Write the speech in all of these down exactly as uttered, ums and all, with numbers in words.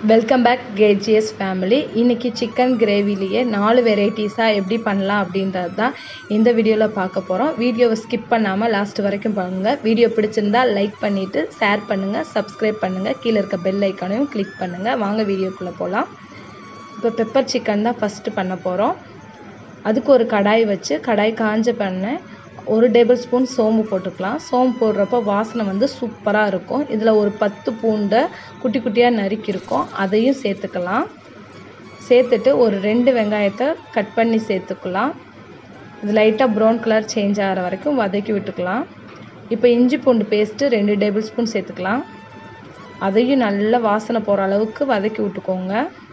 Welcome back KGS family. இன்றைக்கி chicken கிரேவிலேயே நாலு வெரைட்டிஸாக எப்படி பண்ணலாம் அப்படின்றது தான் இந்த வீடியோவில் பார்க்க போகிறோம். வீடியோவை ஸ்கிப் பண்ணாமல் லாஸ்ட் வரைக்கும் பாருங்கள். வீடியோ பிடிச்சிருந்தால் லைக் பண்ணிவிட்டு ஷேர் பண்ணுங்கள், சப்ஸ்கிரைப் பண்ணுங்கள், கீழே இருக்க பெல் ஐக்கானையும் கிளிக் பண்ணுங்கள். வாங்க வீடியோக்குள்ளே போகலாம். இப்போ பெப்பர் சிக்கன் தான் ஃபஸ்ட்டு பண்ண போகிறோம். அதுக்கு ஒரு கடாய் வச்சு கடாய் காஞ்ச பண்ண ஒரு டேபிள் ஸ்பூன் சோம்பு போட்டுக்கலாம். சோம்பு போடுறப்போ வாசனை வந்து சூப்பராக இருக்கும். இதில் ஒரு பத்து பூண்டை குட்டி குட்டியாக நறுக்கியிருக்கோம், அதையும் சேர்த்துக்கலாம். சேர்த்துட்டு ஒரு ரெண்டு வெங்காயத்தை கட் பண்ணி சேர்த்துக்கலாம். இது லைட்டாக ப்ரௌன் கலர் சேஞ்ச் ஆகிற வரைக்கும் வதக்கி விட்டுக்கலாம். இப்போ இஞ்சி பூண்டு பேஸ்ட்டு ரெண்டு டேபிள் ஸ்பூன் சேர்த்துக்கலாம். அதையும் நல்லா வாசனை போகிற அளவுக்கு வதக்கி விட்டுக்கோங்க.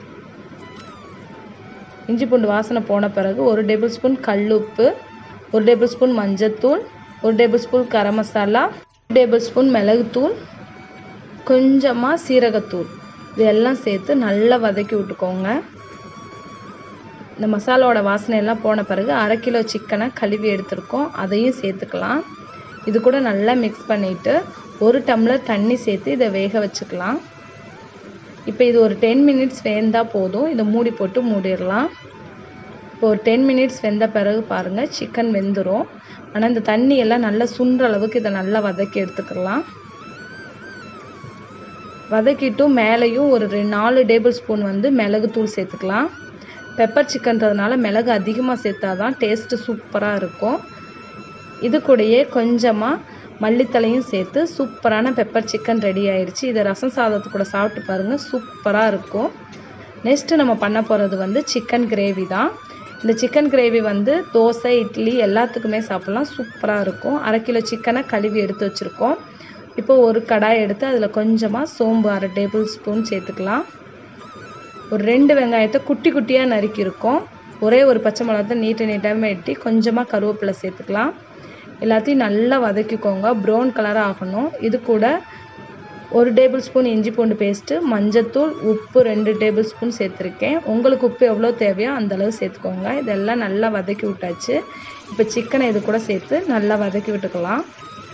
இஞ்சி பூண்டு வாசனை போன பிறகு ஒரு டேபிள் ஸ்பூன் கல்லுப்பு, ஒரு டேபிள் ஸ்பூன் மஞ்சத்தூள், ஒரு டேபிள் ஸ்பூன் கரம் மசாலா, ஒரு டேபிள் ஸ்பூன் மிளகுத்தூள், கொஞ்சமாக சீரகத்தூள், இது எல்லாம் சேர்த்து நல்லா வதக்கி விட்டுக்கோங்க. இந்த மசாலாவோட வாசனையெல்லாம் போன பிறகு அரை கிலோ சிக்கனை கழுவி எடுத்துருக்கோம், அதையும் சேர்த்துக்கலாம். இது கூட நல்லா மிக்ஸ் பண்ணிவிட்டு ஒரு டம்ளர் தண்ணி சேர்த்து இதை வேக வச்சுக்கலாம். இப்போ இது ஒரு டென் மினிட்ஸ் வெந்தால் போதும். இதை மூடி போட்டு மூடிடலாம். இப்போ ஒரு டென் மினிட்ஸ் வெந்த பிறகு பாருங்கள், சிக்கன் வெந்துடும். ஆனால் இந்த தண்ணி எல்லாம் நல்லா சுண்டுற அளவுக்கு இதை நல்லா வதக்கி எடுத்துக்கலாம். வதக்கிட்டும் மேலேயும் ஒரு ரெண்டு நாலு டேபிள் ஸ்பூன் வந்து மிளகுத்தூள் சேர்த்துக்கலாம். பெப்பர் சிக்கன்றதுனால மிளகு அதிகமாக சேர்த்தா தான் டேஸ்ட்டு சூப்பராக இருக்கும். இது கூடயே கொஞ்சமாக மல்லித்தலையும் சேர்த்து சூப்பரான பெப்பர் சிக்கன் ரெடி ஆயிடுச்சு. இதை ரசம் சாதத்து கூட சாப்பிட்டு பாருங்கள், சூப்பராக இருக்கும். நெக்ஸ்ட்டு நம்ம பண்ண போகிறது வந்து சிக்கன் கிரேவி தான். இந்த சிக்கன் கிரேவி வந்து தோசை, இட்லி எல்லாத்துக்குமே சாப்பிட்லாம், சூப்பராக இருக்கும். அரை கிலோ சிக்கனை கழுவி எடுத்து வச்சுருக்கோம். இப்போ ஒரு கடாய் எடுத்து அதில் கொஞ்சமாக சோம்பு அரை டேபிள் ஸ்பூன் சேர்த்துக்கலாம். ஒரு ரெண்டு வெங்காயத்தை குட்டி குட்டியாக நறுக்கியிருக்கோம். ஒரே ஒரு பச்சை மிளகாத்தை நீட்டு நீட்டாக வெட்டி கொஞ்சமாக கருவேப்பிலை சேர்த்துக்கலாம். எல்லாத்தையும் நல்லா வதக்கிக்கோங்க, ப்ரௌன் கலராக ஆகணும். இது கூட ஒரு டேபிள் ஸ்பூன் இஞ்சி பூண்டு பேஸ்ட்டு, மஞ்சத்தூள், உப்பு ரெண்டு டேபிள் ஸ்பூன் சேர்த்துருக்கேன். உங்களுக்கு உப்பு எவ்வளோ தேவையோ அந்தளவு சேர்த்துக்கோங்க. இதெல்லாம் நல்லா வதக்கி விட்டாச்சு. இப்போ சிக்கனை இது கூட சேர்த்து நல்லா வதக்கி விட்டுக்கலாம்.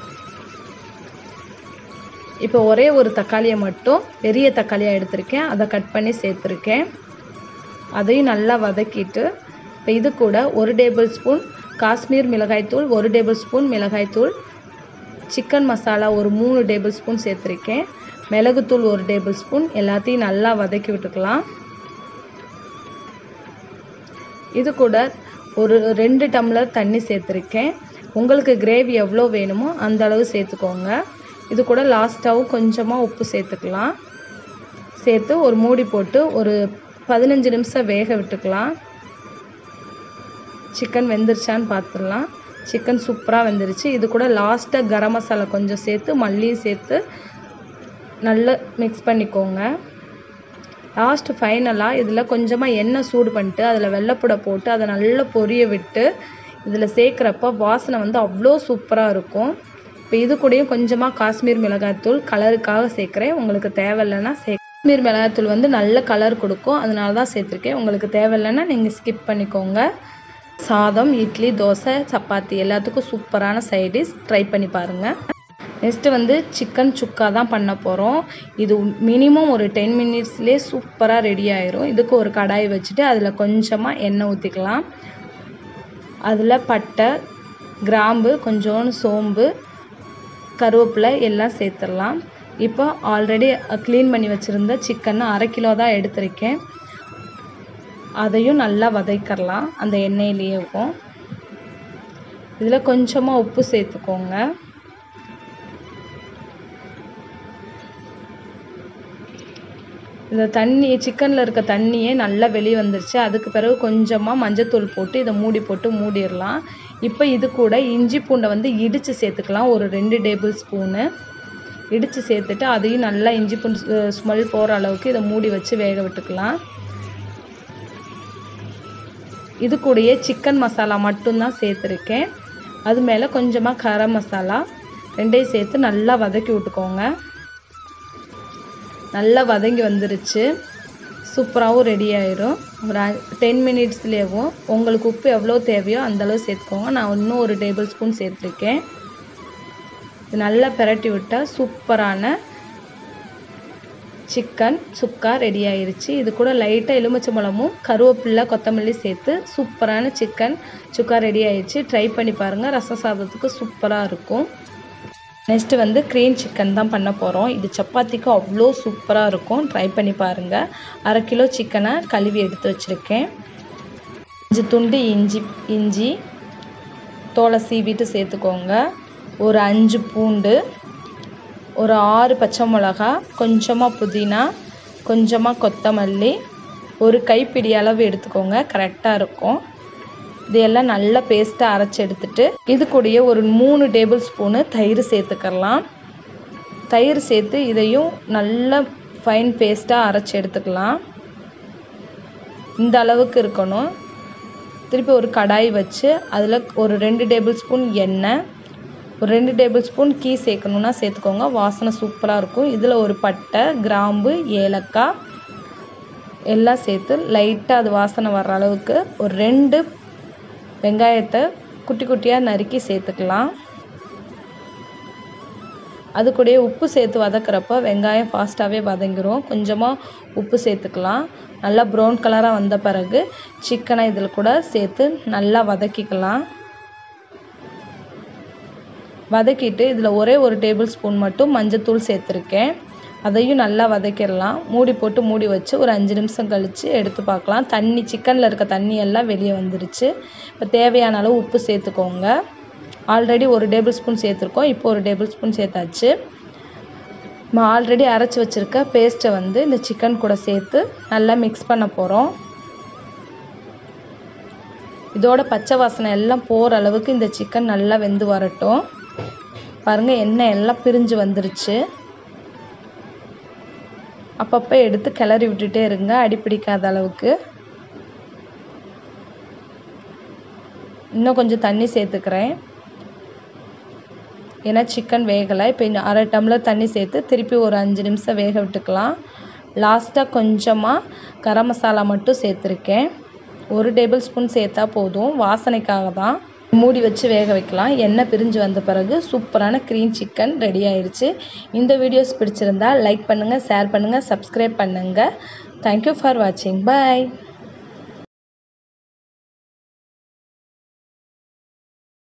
இப்போ ஒரே ஒரு தக்காளியை மட்டும் பெரிய தக்காளியாக எடுத்திருக்கேன், அதை கட் பண்ணி சேர்த்துருக்கேன். அதையும் நல்லா வதக்கிட்டு இப்போ இது கூட ஒரு டேபிள் ஸ்பூன் காஷ்மீர் மிளகாய்த்தூள், ஒரு டேபிள் ஸ்பூன் மிளகாய்த்தூள், சிக்கன் மசாலா ஒரு மூணு டேபிள் ஸ்பூன் சேர்த்துருக்கேன், மிளகுத்தூள் ஒரு டேபிள் ஸ்பூன், எல்லாத்தையும் நல்லா வதக்கி விட்டுக்கலாம். இது கூட ஒரு ரெண்டு டம்ளர் தண்ணி சேர்த்துருக்கேன். உங்களுக்கு கிரேவி எவ்வளோ வேணுமோ அந்த அளவு சேர்த்துக்கோங்க. இது கூட லாஸ்ட்டாகவும் கொஞ்சமாக உப்பு சேர்த்துக்கலாம். சேர்த்து ஒரு மூடி போட்டு ஒரு பதினஞ்சு நிமிஷம் வேக விட்டுக்கலாம். சிக்கன் வெந்துருச்சான்னு பார்த்துடலாம். சிக்கன் சூப்பராக வெந்துருச்சு. இது கூட லாஸ்ட்டாக கரம் மசாலா கொஞ்சம் சேர்த்து மல்லியும் சேர்த்து நல்லா மிக்ஸ் பண்ணிக்கோங்க. லாஸ்ட்டு ஃபைனலாக இதில் கொஞ்சமாக எண்ணெய் சூடு பண்ணிட்டு அதில் வெள்ளைப்பூடை போட்டு அதை நல்லா பொரிய விட்டு இதில் சேர்க்குறப்ப வாசனை வந்து அவ்வளோ சூப்பராக இருக்கும். இப்போ இது கூடயும் கொஞ்சமாக காஷ்மீர் மிளகாய்த்தூள் கலருக்காக சேர்க்குறேன். உங்களுக்கு தேவையில்லைன்னா சே காஷ்மீர் மிளகாய்த்தூள் வந்து நல்ல கலர் கொடுக்கும், அதனால தான் சேர்த்துருக்கேன். உங்களுக்கு தேவையில்லைன்னா நீங்கள் ஸ்கிப் பண்ணிக்கோங்க. சாதம், இட்லி, தோசை, சப்பாத்தி எல்லாத்துக்கும் சூப்பரான சைடிஷ், ட்ரை பண்ணி பாருங்கள். நெக்ஸ்ட்டு வந்து சிக்கன் சுக்கா தான் பண்ண போகிறோம். இது மினிமம் ஒரு டென் மினிட்ஸ்லேயே சூப்பராக ரெடி ஆயிரும். இதுக்கு ஒரு கடாய் வச்சுட்டு அதில் கொஞ்சமாக எண்ணெய் ஊற்றிக்கலாம். அதில் பட்டை, கிராம்பு, கொஞ்சோண்டு சோம்பு, கருவேப்பிலை எல்லாம் சேர்த்துடலாம். இப்போ ஆல்ரெடி க்ளீன் பண்ணி வச்சுருந்த சிக்கன் அரை கிலோ தான் எடுத்திருக்கேன், அதையும் நல்லா வதக்கிடலாம் அந்த எண்ணெயிலேயும். இதில் கொஞ்சமாக உப்பு சேர்த்துக்கோங்க. இந்த தண்ணி சிக்கனில் இருக்க தண்ணியே நல்லா வெளியே வந்துருச்சு. அதுக்கு பிறகு கொஞ்சமாக மஞ்சத்தூள் போட்டு இதை மூடி போட்டு மூடிடலாம். இப்போ இது கூட இஞ்சி பூண்டை வந்து இடித்து சேர்த்துக்கலாம். ஒரு ரெண்டு டேபிள் ஸ்பூனு இடித்து சேர்த்துட்டு அதையும் நல்லா இஞ்சி பூண்டு ஸ்மெல் போகிற அளவுக்கு இதை மூடி வச்சு வேக விட்டுக்கலாம். இது கூடயே சிக்கன் மசாலா மட்டும்தான் சேர்த்துருக்கேன். அது மேலே கொஞ்சமாக கரம் மசாலா ரெண்டையும் சேர்த்து நல்லா வதக்கி விட்டுக்கோங்க. நல்லா வதங்கி வந்துருச்சு, சூப்பராகவும் ரெடி ஆயிரும். ஒரு டென் மினிட்ஸ்லேயும் உங்களுக்கு உப்பு எவ்வளோ தேவையோ அந்தளவு சேர்த்துக்கோங்க. நான் இன்னும் ஒரு டேபிள் ஸ்பூன் சேர்த்துருக்கேன். இது நல்லா பிரட்டி விட்டால் சூப்பரான சிக்கன் சுக்கா ரெடி ஆயிருச்சு. இது கூட லைட்டாக எலுமிச்சம்பழமும் கருவேப்பிலை கொத்தமல்லி சேர்த்து சூப்பரான சிக்கன் சுக்கா ரெடி ஆயிடுச்சு. ட்ரை பண்ணி பாருங்கள், ரசம் சாதத்துக்கு சூப்பராக இருக்கும். நெக்ஸ்ட்டு வந்து க்ரீன் சிக்கன் தான் பண்ண போகிறோம். இது சப்பாத்திக்கு அவ்வளோ சூப்பராக இருக்கும். ட்ரை பண்ணி பாருங்கள். அரை கிலோ சிக்கனை கழுவி எடுத்து வச்சுருக்கேன். அஞ்சு துண்டு இஞ்சி இஞ்சி தோலை சீவிட்டு சேர்த்துக்கோங்க. ஒரு அஞ்சு பூண்டு, ஒரு ஆறு பச்சை மிளகா, கொஞ்சமாக புதினா, கொஞ்சமாக கொத்தமல்லி, ஒரு கைப்பிடி அளவு எடுத்துக்கோங்க, கரெக்டாக இருக்கும். இது எல்லாம் நல்லா பேஸ்ட்டாக அரைச்சி எடுத்துட்டு இது கூடயே ஒரு மூணு டேபிள் ஸ்பூனு தயிர் சேர்த்துக்கலாம். தயிர் சேர்த்து இதையும் நல்லா ஃபைன் பேஸ்ட்டாக அரைச்சி எடுத்துக்கலாம். இந்த அளவுக்கு இருக்கணும். திருப்பி ஒரு கடாய் வச்சு அதில் ஒரு ரெண்டு டேபிள் ஸ்பூன் எண்ணெய், ஒரு ரெண்டு டேபிள் ஸ்பூன் கீ சேர்க்கணுன்னா சேர்த்துக்கோங்க, வாசனை சூப்பராக இருக்கும். இதில் ஒரு பட்டை, கிராம்பு, ஏலக்காய் எல்லாம் சேர்த்து லைட்டாக அது வாசனை வர்ற அளவுக்கு ஒரு ரெண்டு வெங்காயத்தை குட்டி குட்டியாக நறுக்கி சேர்த்துக்கலாம். அது கூடயே உப்பு சேர்த்து வதக்கிறப்போ வெங்காயம் ஃபாஸ்ட்டாகவே வதங்கிடும். கொஞ்சமாக உப்பு சேர்த்துக்கலாம். நல்லா ப்ரௌன் கலராக வந்த பிறகு சிக்கனை இதில் கூட சேர்த்து நல்லா வதக்கிக்கலாம். வதக்கிட்டு இதில் ஒரே ஒரு டேபிள் ஸ்பூன் மட்டும் மஞ்சத்தூள் சேர்த்துருக்கேன். அதையும் நல்லா வதக்கிடலாம். மூடி போட்டு மூடி வச்சு ஒரு அஞ்சு நிமிஷம் கழித்து எடுத்து பார்க்கலாம். தண்ணி சிக்கனில் இருக்க தண்ணி எல்லாம் வெளியே வந்துருச்சு. இப்போ தேவையான அளவு உப்பு சேர்த்துக்கோங்க. ஆல்ரெடி ஒரு டேபிள் ஸ்பூன் சேர்த்துருக்கோம், இப்போ ஒரு டேபிள் ஸ்பூன் சேர்த்தாச்சு. நம்ம ஆல்ரெடி அரைச்சி வச்சுருக்க பேஸ்ட்டை வந்து இந்த சிக்கன் கூட சேர்த்து நல்லா மிக்ஸ் பண்ண போகிறோம். இதோட பச்சை வாசனை எல்லாம் போகிற அளவுக்கு இந்த சிக்கன் நல்லா வெந்து வரட்டும். பாருங்கள், எண்ணெய் எல்லாம் பிரிஞ்சு வந்துருச்சு. அப்பப்போ எடுத்து கிளறி விட்டுட்டே இருங்க, அடிப்பிடிக்காத அளவுக்கு. இன்னும் கொஞ்சம் தண்ணி சேர்த்துக்கிறேன், ஏன்னா சிக்கன் வேகலை. இப்போ இன்னும் அரை டம்ளர் தண்ணி சேர்த்து திருப்பி ஒரு அஞ்சு நிமிஷம் வேக விட்டுக்கலாம். லாஸ்ட்டாக கொஞ்சமாக கரம் மசாலா மட்டும் சேர்த்துருக்கேன். ஒரு டேபிள் ஸ்பூன் சேர்த்தா போதும், வாசனைக்காக தான். மூடி வச்சு வேக வைக்கலாம். எண்ணெய் பிரிஞ்சு வந்த பிறகு சூப்பரான க்ரீன் சிக்கன் ரெடி ஆயிடுச்சு. இந்த வீடியோஸ் பிடிச்சிருந்தா லைக் பண்ணுங்கள், ஷேர் பண்ணுங்கள், சப்ஸ்கிரைப் பண்ணுங்கள். தேங்க்யூ ஃபார் வாட்சிங். பாய்.